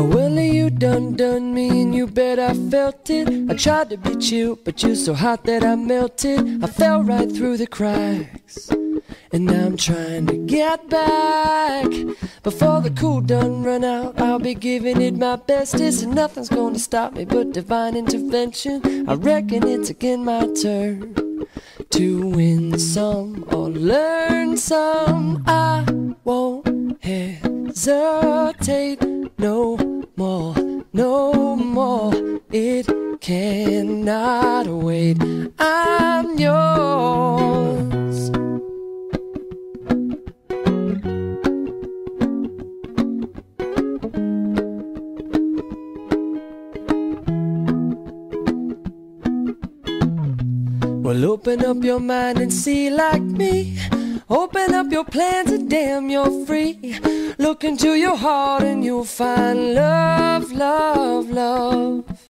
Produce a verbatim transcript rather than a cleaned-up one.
Well, you done done me and you bet I felt it. I tried to beat you, but you're so hot that I melted. I fell right through the cracks, and now I'm trying to get back. Before the cool done run out, I'll be giving it my bestest, and nothing's gonna stop me but divine intervention. I reckon it's again my turn to win some or learn some. I won't hesitate no more, no more. It cannot wait. I'm yours. Well, open up your mind and see like me. Open up your plans and damn, you're free. Look into your heart and you'll find love, love, love.